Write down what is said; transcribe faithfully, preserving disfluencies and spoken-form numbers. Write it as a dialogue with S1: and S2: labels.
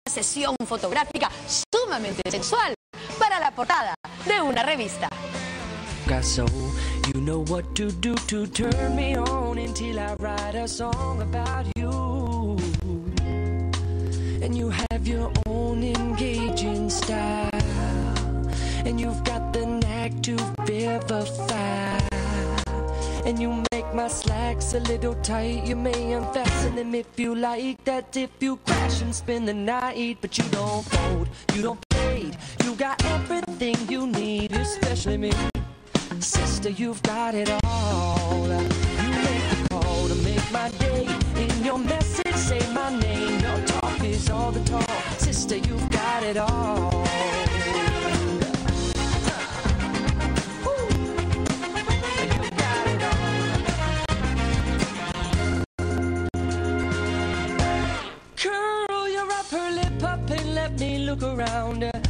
S1: sesión fotográfica sumamente sensual para la portada de una revista.
S2: So you know what to do to turn me on until I write a song about you. And you have your own engaging style, and you've got the knack to vivify. And you make my slacks a little tight. You may unfasten them if you like. That if you crash and spend the night. But you don't fold, you don't fade. You got everything you need, especially me. Sister, you've got it all. You make the call to make my day. In your message, say my name. Your talk is all the talk. Sister, you've got it all. Curl your upper lip up and let me look around.